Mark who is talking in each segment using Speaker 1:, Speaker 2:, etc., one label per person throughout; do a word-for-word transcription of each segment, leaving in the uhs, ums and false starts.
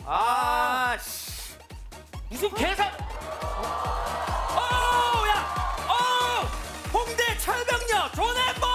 Speaker 1: 아, 씨. 무슨 계산? 어, 야, 어, 홍대 철벽역 조네버스.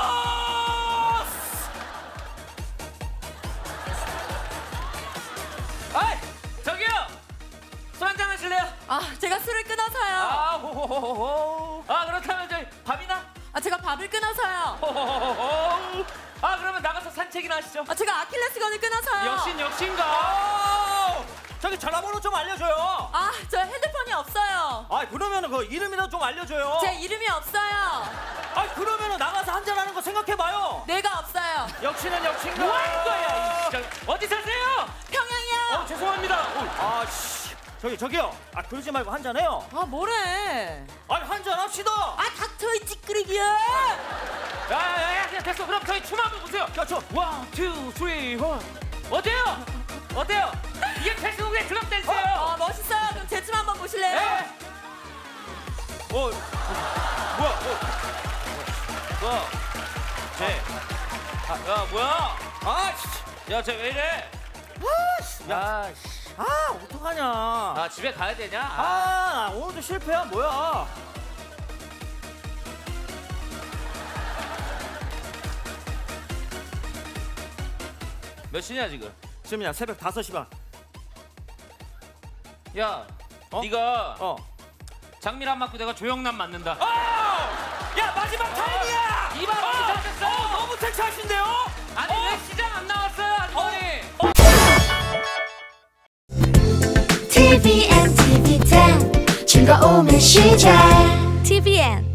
Speaker 1: 아이, 저기요. 술 한잔 하실래요?
Speaker 2: 아, 제가 술을 끊어서요.
Speaker 1: 아, 호호호호. 아, 그렇다면 저희 밥이나?
Speaker 2: 아, 제가 밥을 끊어서요.
Speaker 1: 호호호호. 아, 그러면 나가서 산책이나 하시죠.
Speaker 2: 아, 제가 아킬레스건을 끊어서요.
Speaker 1: 역신 역신가? 저기 전화번호 좀 알려줘요.
Speaker 2: 아, 저 핸드폰이 없어요.
Speaker 1: 아, 그러면은 그 이름이나 좀 알려줘요.
Speaker 2: 제 이름이 없어요.
Speaker 1: 아, 그러면은 나가서 한잔하는 거 생각해봐요.
Speaker 2: 내가 없어요.
Speaker 1: 역시는 역신가? 뭐 하는 거야? 이 씨. 어디 사세요?
Speaker 2: 평양이요.
Speaker 1: 어, 죄송합니다. 아, 씨. 저기 저기요. 아, 그러지 말고 한잔해요.
Speaker 2: 아, 뭐래?
Speaker 1: 아니, 한잔 합시다.
Speaker 2: 아, 닥쳐 이 찌끄레기야.
Speaker 1: 야야야, 됐어. 그럼 저희 춤 한번 보세요. 자, 춤. 원, 투, 쓰리, 원. 어때요? 어때요? 이게 패스북의 드럼 댄스예요.
Speaker 2: 어, 멋있어요. 그럼 제 춤 한번 보실래요?
Speaker 1: 네. 어, 뭐야? 뭐? 뭐야? 쟤. 아, 야, 뭐야? 아, 씨. 야, 쟤 왜 이래? 아, 씨. 야, 씨. 아, 어떡하냐? 아, 집에 가야 되냐? 아, 오늘도 실패야, 뭐야? 몇 시냐 지금? 지금이야 새벽 다섯 시 반. 야, 어? 네가 어. 장미란 맞고 내가 조영남 맞는다. 어! 야, 마지막 타임이야! 이만 원 잡혔어! 어, 너무 택시하신데요? 아니, 어? 왜 시장 안 나왔어요, 아주머니? 어?
Speaker 3: 티비엔 티비 텐 즐거움의 시작 티비엔